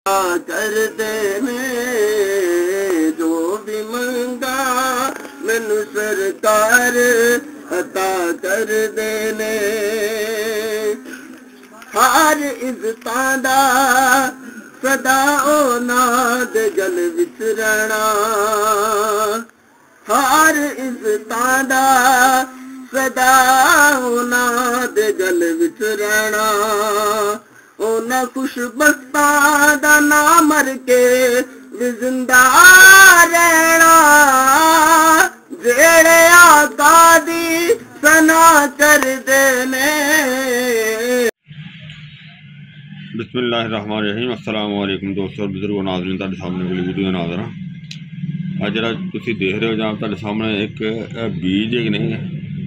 कर देने जो भी मंगा मैनू सरकार अता कर देने। हर इज्जतां दा सदा औलाद गल विच रहना, हर इज्जतां दा सदा औलाद गल विच रहना। उन्हें खुशबख्तां दा ना मर के भी जिंदा रहना, जेड़े आका दी सना कर देने। बिस्मिल्लाहिर्रहमानिर्रहीम। अस्सलाम वालेकुम दोस्तों, बुजुर्गो, नाज़रीन, तुहाडे सामने कोई वीडियो नाज़र आ। अज जरा तुसीं देख रहे हो जां तुहाडे सामने एक बीज एक नहीं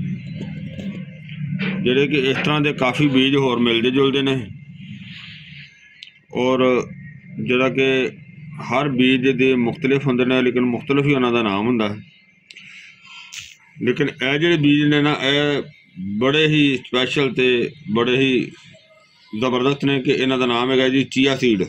जिहड़े कि इस तरह के काफ़ी बीज होर मिलते जुलते ने, और जिहड़ा कि हर बीज दे मुख्तलिफ होंदे ने, लेकिन मुख्तलिफ ही उन्हां दा नाम हुंदा है। लेकिन ये जिहड़े बीज ने ना, ये बड़े ही स्पैशल ते बड़े ही ज़बरदस्त ने कि इन्हां दा नाम है जी चिया सीड।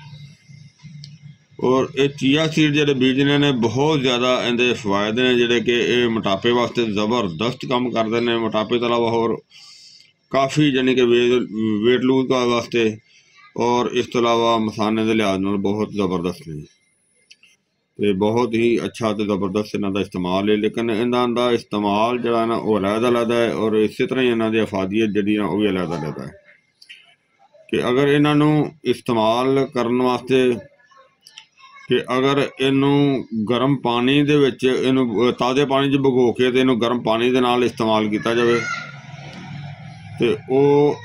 और ये चिया सीड जिहड़े बीज ने बहुत ज़्यादा इहदे फायदे ने, जिहड़े कि ये मोटापे वास्ते ज़बरदस्त काम करते हैं। मोटापे तो अलावा होर काफ़ी यानी कि वेट लूज वास्ते और इस तो अलावा मसाने के लिहाज नाल बहुत ज़बरदस्त ने, तो बहुत ही अच्छा तो ज़बरदस्त इन्हां दा इस्तेमाल है। लेकिन इन्हां दा इस्तेमाल जिहड़ा ना वो अलग-अलग है, और इस तरह ही इन्हां दी अफादियत जिहड़ी ना वो भी अलग-अलग है कि अगर इन्हां नूं इस्तेमाल करन वास्ते कि अगर इनू गर्म पानी दे विच इनू ताज़े पानी च भगो के ते इनू गर्म पानी दे नाल इस्तेमाल किया जाए तो वो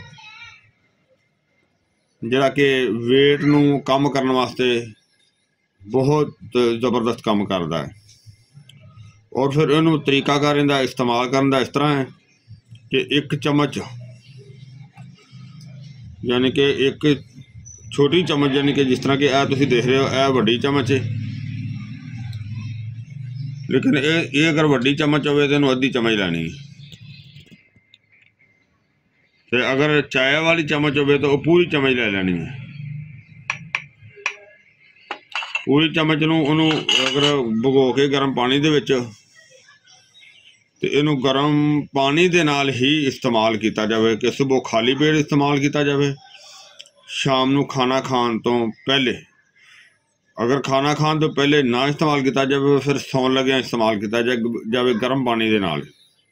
जिहड़ा कि वेट नू कम करने वास्ते बहुत ज़बरदस्त काम करता है। और फिर इनू तरीकाकार इहदा इस्तेमाल करने का इस तरह है कि एक चम्मच यानी कि एक छोटी चम्मच, यानी कि जिस तरह कि यह तुसीं देख रहे हो यह वड्डी चम्मच है, लेकिन ये अगर वड्डी चम्मच हो तो इन्हूं अद्धी चम्मच लैनी है। तो अगर चाय वाली चम्मच हो तो पूरी चम्मच ले लेनी है। पूरी चम्मच नूं अगर भगो के गर्म पानी दे विच ते इनू गर्म पानी दे नाल ही इस्तेमाल किया जाए कि सुबह खाली पेट इस्तेमाल किया जाए, शाम नूं खाना खान तो पहले, अगर खाना खान तो पहले ना इस्तेमाल किया जाए फिर सौन लगे इस्तेमाल किया जाए गर्म पानी दे नाल।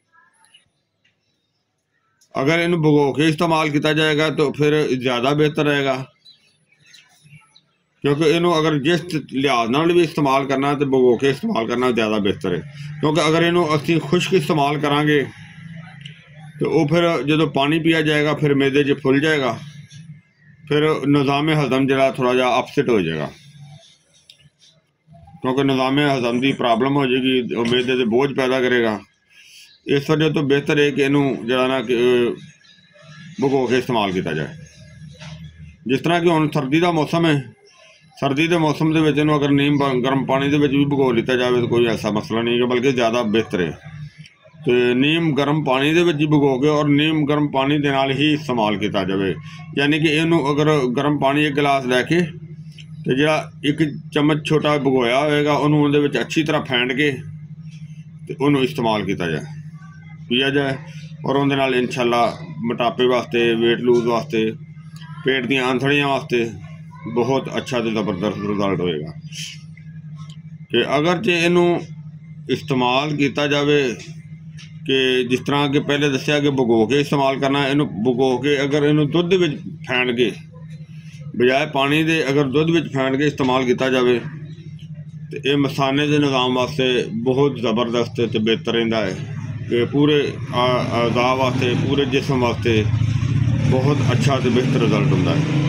अगर इनू भगो के इस्तेमाल किया जाएगा तो फिर ज़्यादा बेहतर रहेगा, क्योंकि इनू अगर जिस लिहाज नाल भी इस्तेमाल करना तो भगो के इस्तेमाल करना ज़्यादा बेहतर है। क्योंकि अगर इनू असीं खुश्क इस्तेमाल करांगे तो वो फिर जो पानी पिया जाएगा फिर मैदे च फुल जाएगा, फिर निज़ाम हज़म जरा थोड़ा जा अपसेट हो जाएगा, क्योंकि निज़ाम हज़म की प्रॉब्लम हो जाएगी, मैदे से बोझ पैदा करेगा। इस वजह तो बेहतर है कि इनू जरा ना भगो के इस्तेमाल किया जाए। जिस तरह कि हुण सर्दी का मौसम है, सर्दी के मौसम के विच अगर नीम गर्म पानी के विच भी भगो लिया जाए तो कोई ऐसा मसला नहीं है, बल्कि ज़्यादा बेहतर है। तो नीम गर्म पानी के विच ही भगो के और नीम गर्म पानी के नाल ही इस्तेमाल किया जाए। यानी कि इनू अगर गर्म पानी एक गिलास लैके तो जिहड़ा एक चम्मच छोटा भगोया होएगा उन्होंने उहदे विच अच्छी तरह फेंट के तो उन्होंने इस्तेमाल किया जाए, पिया जाए, और उहदे नाल इंशाअल्लाह मोटापे वास्ते, वेट लूज वास्ते, पेट दी आंथड़ियां वास्ते बहुत अच्छा तो ज़बरदस्त रिजल्ट होएगा। कि अगर जे इनू इस्तेमाल किया जाए कि जिस तरह कि पहले दसिया कि भगो के इस्तेमाल करना, इनू भगो के अगर इनू दुध विच फेंट के बजाय पानी दे अगर दुध विच फेंट के इस्तेमाल किया जाए तो ये मसाने के निज़ाम वास्ते बहुत ज़बरदस्त तो बेहतर रहिंदा है कि पूरे अज़ा वास्ते, पूरे जिस्म वास्ते बहुत अच्छा तो बेहतर रिजल्ट होंदा है।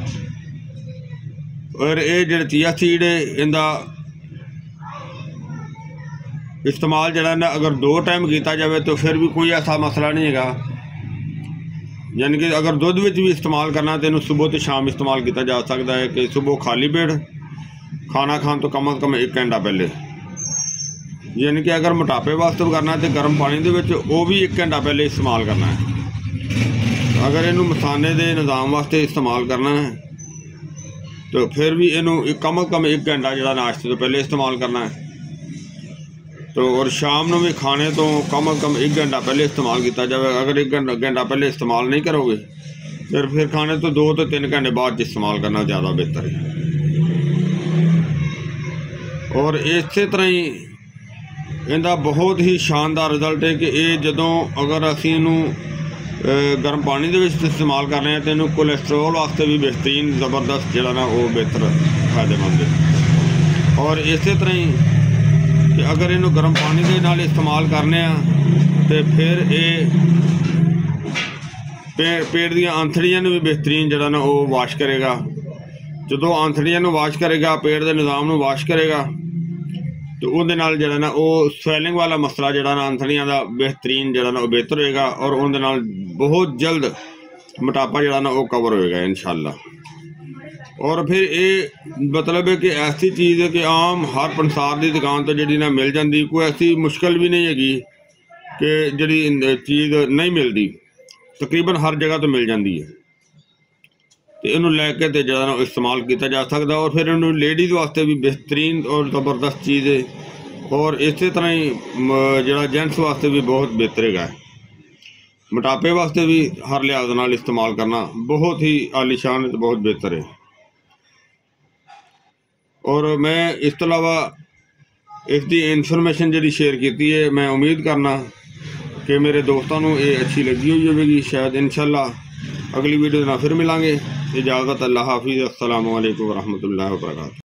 और ये जो चिया सीड है इनका इस्तेमाल जरा ना अगर 2 टाइम किया जाए तो फिर भी कोई ऐसा मसला नहीं है। यानी कि अगर दुध विच भी इस्तेमाल करना तो इन्हूं सुबह तो शाम इस्तेमाल किया जा सकता है कि सुबह खाली पेट खाना खान तो कम अज़ कम 1 घंटा पहले, यानी कि अगर मोटापे वास्ते करना है तो गर्म पानी दे विच वो भी 1 घंटा पहले इस्तेमाल करना है। अगर इनू मसाने के निज़ाम वास्ते इस्तेमाल करना है तो फिर भी इनू कम अज कम 1 घंटा जो नाश्ते तो पहले इस्तेमाल करना है। तो और शाम को भी खाने तो कम अज कम 1 घंटा पहले इस्तेमाल किया जाए। अगर 1 घंटा पहले इस्तेमाल नहीं करोगे फिर खाने तो 2 तो 3 घंटे बाद इस्तेमाल करना ज़्यादा बेहतर है। और इस तरह ही इनका बहुत ही शानदार रिजल्ट है कि ये जदों अगर असी इनू गर्म पानी के इस्तेमाल कर रहे हैं तो इन्हू कोलेस्ट्रोल वास्ते भी बेहतरीन ज़बरदस्त जोड़ा ना वो बेहतर फायदेमंद है। और इस तरह ही कि अगर इन्हू गर्म पानी के नाल इस्तेमाल करने तो फिर ये पेट दी आंथड़ियां भी बेहतरीन जोड़ा ना वो वाश करेगा। जो आंथड़ियां वाश करेगा, पेट के निज़ाम वाश करेगा तो वो जोड़ा ना वो स्वैलिंग वाला मसला जोड़ा ना आंथड़ियां का बेहतरीन जोड़ा ना वो बेहतर होएगा। और उनके नाल बहुत जल्द मोटापा जोड़ा ना वो कवर होएगा इंशाअल्लाह। और फिर ये मतलब है कि ऐसी चीज़ है कि आम हर पंसार की दुकान तो जी ना मिल जाती, कोई ऐसी मुश्किल भी नहीं हैगी कि जी चीज़ नहीं मिलती, तकरीबन हर जगह तो मिल जाती है। तो इनू लैके तो ज़्यादा इस्तेमाल किया जा सकता। और फिर इन्हू लेडीज़ वास्ते भी बेहतरीन और ज़बरदस्त चीज़ है। और इस तरह ही जो जेंट्स वास्ते भी बहुत बेहतर है। मोटापे वास्ते भी हर लिहाज नाल इस्तेमाल करना बहुत ही आलीशान है, तो बहुत बेहतर है। और मैं इस तो अलावा इसकी इन्फॉर्मेशन जी शेयर की है, मैं उम्मीद करना कि मेरे दोस्तों को ये अच्छी लगी हुई होगी। शायद इंशाअल्लाह अगली वीडियो ना फिर मिलांगे। इजाज़त, अल्लाह हाफिज़, अस्सलामु अलैकुम वरहमतुल्लाहि वबरकातुहू।